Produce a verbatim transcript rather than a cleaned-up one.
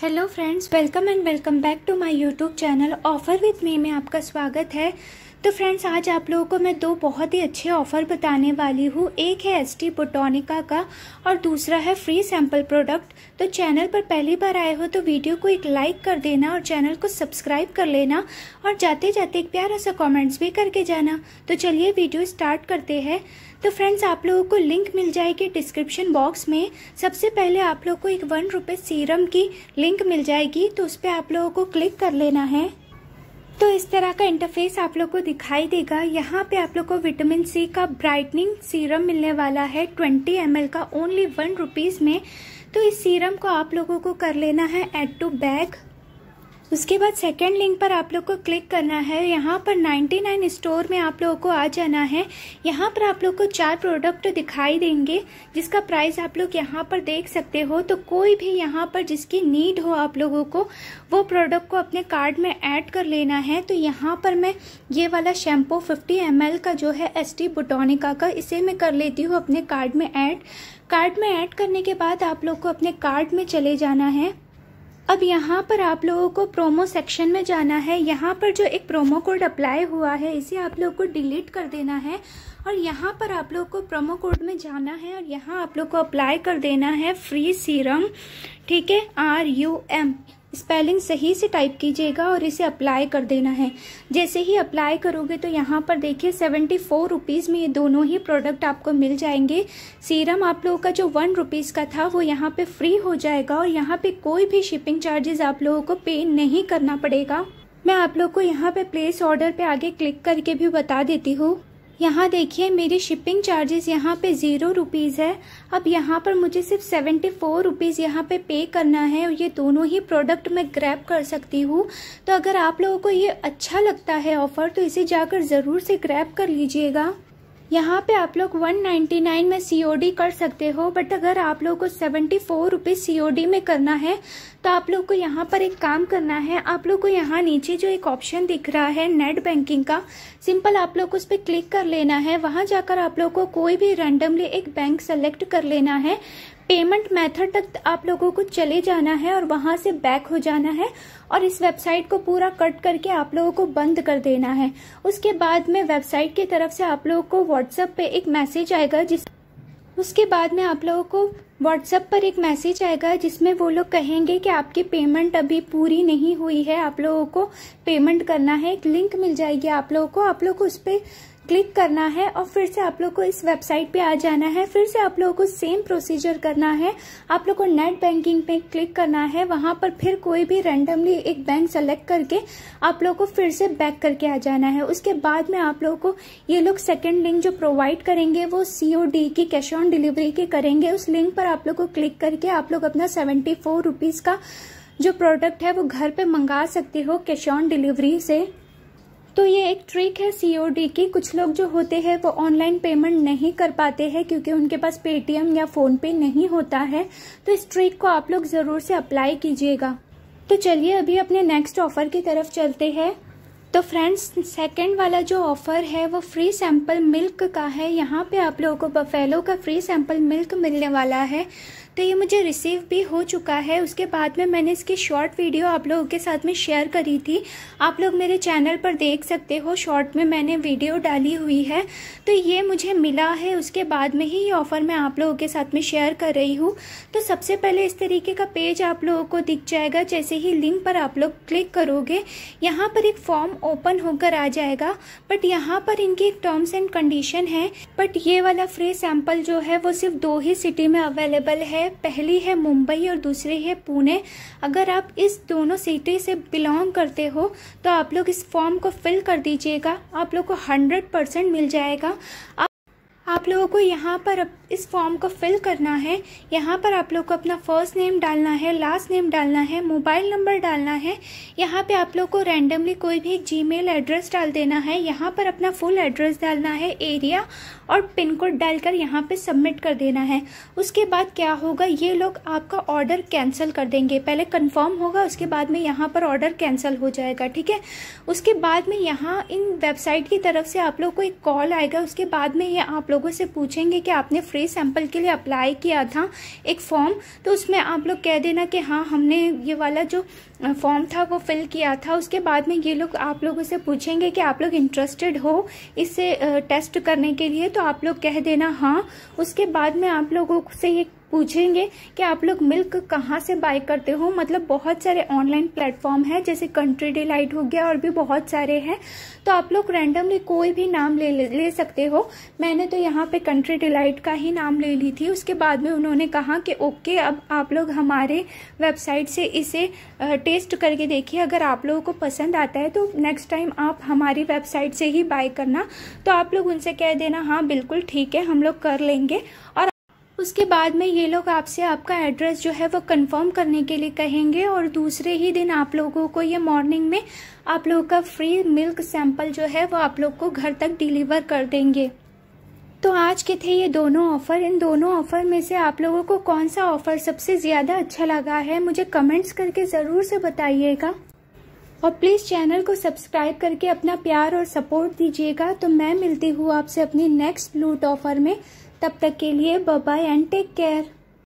Hello friends, welcome and welcome back to my YouTube channel offer with me में आपका स्वागत है। तो फ्रेंड्स, आज आप लोगों को मैं दो बहुत ही अच्छे ऑफ़र बताने वाली हूँ। एक है एस्टी बोटोनिका का और दूसरा है फ्री सैम्पल प्रोडक्ट। तो चैनल पर पहली बार आए हो तो वीडियो को एक लाइक कर देना और चैनल को सब्सक्राइब कर लेना और जाते जाते एक प्यारा सा कॉमेंट्स भी करके जाना। तो चलिए वीडियो स्टार्ट करते हैं। तो फ्रेंड्स, आप लोगों को लिंक मिल जाएगी डिस्क्रिप्शन बॉक्स में। सबसे पहले आप लोगों को एक वन रुपये सीरम की लिंक मिल जाएगी, तो उस पर आप लोगों को क्लिक कर लेना है। तो इस तरह का इंटरफेस आप लोग को दिखाई देगा। यहाँ पे आप लोग को विटामिन सी का ब्राइटनिंग सीरम मिलने वाला है ट्वेंटी एम एल का ओनली वन रुपीज़ में। तो इस सीरम को आप लोगों को कर लेना है ऐड टू बैग। उसके बाद सेकेंड लिंक पर आप लोग को क्लिक करना है। यहाँ पर निन्यानवे स्टोर में आप लोगों को आ जाना है। यहाँ पर आप लोग को चार प्रोडक्ट दिखाई देंगे जिसका प्राइस आप लोग यहाँ पर देख सकते हो। तो कोई भी यहाँ पर जिसकी नीड हो आप लोगों को वो प्रोडक्ट को अपने कार्ड में ऐड कर लेना है। तो यहाँ पर मैं ये वाला शैम्पू फिफ्टी एम एल का जो है एस्टी बोटोनिका का, इसे मैं कर लेती हूँ अपने कार्ड में ऐड। कार्ड में ऐड करने के बाद आप लोग को अपने कार्ड में चले जाना है। अब यहाँ पर आप लोगों को प्रोमो सेक्शन में जाना है। यहाँ पर जो एक प्रोमो कोड अप्लाई हुआ है इसे आप लोगों को डिलीट कर देना है और यहाँ पर आप लोग को प्रोमो कोड में जाना है और यहाँ आप लोग को अप्लाई कर देना है फ्री सीरम। ठीक है, आर यू एम स्पेलिंग सही से टाइप कीजिएगा और इसे अप्लाई कर देना है। जैसे ही अप्लाई करोगे तो यहाँ पर देखिए सेवेंटी फोर रुपीज़ में ये दोनों ही प्रोडक्ट आपको मिल जाएंगे। सीरम आप लोगों का जो वन रुपीज़ का था वो यहाँ पे फ्री हो जाएगा और यहाँ पे कोई भी शिपिंग चार्जेस आप लोगों को पे नहीं करना पड़ेगा। मैं आप लोग को यहाँ पे प्लेस ऑर्डर पे आगे क्लिक करके भी बता देती हूँ। यहाँ देखिए मेरी शिपिंग चार्जेस यहाँ पे ज़ीरो रुपीज़ है। अब यहाँ पर मुझे सिर्फ सेवेंटी फोर रुपीज़ यहाँ पे पे करना है और ये दोनों ही प्रोडक्ट मैं ग्रैब कर सकती हूँ। तो अगर आप लोगों को ये अच्छा लगता है ऑफ़र तो इसे जाकर ज़रूर से ग्रैब कर लीजिएगा। यहाँ पे आप लोग वन नाइन्टी नाइन में सीओडी कर सकते हो, बट अगर आप लोगों को सेवेंटी फोर रुपीज़ सीओडी में करना है तो आप लोग को यहाँ पर एक काम करना है। आप लोग को यहाँ नीचे जो एक ऑप्शन दिख रहा है नेट बैंकिंग का, सिंपल आप लोग को उस पर क्लिक कर लेना है। वहाँ जाकर आप लोग को कोई भी रैंडमली एक बैंक सेलेक्ट कर लेना है। पेमेंट मेथड तक आप लोगों को चले जाना है और वहां से बैक हो जाना है और इस वेबसाइट को पूरा कट करके आप लोगों को बंद कर देना है। उसके बाद में वेबसाइट की तरफ से आप लोगों को व्हाट्सएप पे एक मैसेज आएगा जिस उसके बाद में आप लोगों को व्हाट्सएप पर एक मैसेज आएगा जिसमें वो लोग कहेंगे कि आपकी पेमेंट अभी पूरी नहीं हुई है, आप लोगों को पेमेंट करना है। एक लिंक मिल जाएगी आप लोगों को, आप लोग को उस पर क्लिक करना है और फिर से आप लोग को इस वेबसाइट पे आ जाना है। फिर से आप लोगों को सेम प्रोसीजर करना है। आप लोग को नेट बैंकिंग पे क्लिक करना है। वहां पर फिर कोई भी रैंडमली एक बैंक सेलेक्ट करके आप लोग को फिर से बैक करके आ जाना है। उसके बाद में आप लोगों को ये लोग सेकेंड लिंक जो प्रोवाइड करेंगे वो सीओडी की, कैश ऑन डिलीवरी की करेंगे। उस लिंक पर आप लोग को क्लिक करके आप लोग अपना सेवेंटी फोर रुपीज का जो प्रोडक्ट है वो घर पे मंगा सकते हो कैश ऑन डिलीवरी से। तो ये एक ट्रिक है सीओडी की। कुछ लोग जो होते हैं वो ऑनलाइन पेमेंट नहीं कर पाते हैं क्योंकि उनके पास पेटीएम या फोन पे नहीं होता है। तो इस ट्रिक को आप लोग जरूर से अप्लाई कीजिएगा। तो चलिए अभी अपने नेक्स्ट ऑफर की तरफ चलते हैं। तो फ्रेंड्स, सेकंड वाला जो ऑफर है वो फ्री सैंपल मिल्क का है। यहाँ पे आप लोगों को बफेलो का फ्री सैंपल मिल्क मिलने वाला है। तो ये मुझे रिसीव भी हो चुका है। उसके बाद में मैंने इसकी शॉर्ट वीडियो आप लोगों के साथ में शेयर करी थी। आप लोग मेरे चैनल पर देख सकते हो, शॉर्ट में मैंने वीडियो डाली हुई है। तो ये मुझे मिला है, उसके बाद में ही ये ऑफ़र मैं आप लोगों के साथ में शेयर कर रही हूँ। तो सबसे पहले इस तरीके का पेज आप लोगों को दिख जाएगा। जैसे ही लिंक पर आप लोग क्लिक करोगे यहाँ पर एक फॉर्म ओपन होकर आ जाएगा। बट यहाँ पर इनकी एक टर्म्स एंड कंडीशन है। बट ये वाला फ्री सैंपल जो है वो सिर्फ दो ही सिटी में अवेलेबल है। पहली है मुंबई और दूसरी है पुणे। अगर आप इस दोनों सिटी से बिलोंग करते हो तो आप लोग इस फॉर्म को फिल कर दीजिएगा। आप लोग को हंड्रेड परसेंट मिल जाएगा। आप, आप लोगों को यहाँ पर इस फॉर्म को फिल करना है। यहाँ पर आप लोग को अपना फर्स्ट नेम डालना है, लास्ट नेम डालना है, मोबाइल नंबर डालना है। यहाँ पे आप लोग को रैंडमली कोई भी एक जीमेल एड्रेस डाल देना है। यहाँ पर अपना फुल एड्रेस डालना है, एरिया और पिन कोड डालकर यहाँ पे सबमिट कर देना है। उसके बाद क्या होगा, ये लोग आपका ऑर्डर कैंसिल कर देंगे। पहले कंफर्म होगा, उसके बाद में यहाँ पर ऑर्डर कैंसिल हो जाएगा। ठीक है, उसके बाद में यहाँ इन वेबसाइट की तरफ से आप लोग को एक कॉल आएगा। उसके बाद में ये आप लोगों से पूछेंगे कि आपने फ्री सैंपल के लिए अप्लाई किया था एक फॉर्म, तो उसमें आप लोग कह देना कि हाँ हमने ये वाला जो फॉर्म था वो फिल किया था। उसके बाद में ये लोग आप लोगों से पूछेंगे कि आप लोग इंटरेस्टेड हो इससे टेस्ट करने के लिए, तो आप लोग कह देना हाँ। उसके बाद में आप लोगों से ये पूछेंगे कि आप लोग मिल्क कहाँ से बाय करते हो। मतलब बहुत सारे ऑनलाइन प्लेटफॉर्म है, जैसे कंट्री डिलाइट हो गया और भी बहुत सारे हैं, तो आप लोग रैंडमली कोई भी नाम ले ले सकते हो। मैंने तो यहाँ पे कंट्री डिलाइट का ही नाम ले ली थी। उसके बाद में उन्होंने कहा कि ओके अब आप लोग हमारे वेबसाइट से इसे टेस्ट करके देखिए, अगर आप लोगों को पसंद आता है तो नेक्स्ट टाइम आप हमारी वेबसाइट से ही बाय करना। तो आप लोग उनसे कह देना हाँ बिल्कुल ठीक है हम लोग कर लेंगे। और उसके बाद में ये लोग आपसे आपका एड्रेस जो है वो कंफर्म करने के लिए कहेंगे, और दूसरे ही दिन आप लोगों को ये मॉर्निंग में आप लोगों का फ्री मिल्क सैंपल जो है वो आप लोग को घर तक डिलीवर कर देंगे। तो आज के थे ये दोनों ऑफर। इन दोनों ऑफर में से आप लोगों को कौन सा ऑफर सबसे ज्यादा अच्छा लगा है मुझे कमेंट्स करके जरूर से बताइएगा, और प्लीज चैनल को सब्सक्राइब करके अपना प्यार और सपोर्ट दीजिएगा। तो मैं मिलती हूँ आपसे अपनी नेक्स्ट लूट ऑफर में, तब तक के लिए bye bye and take care.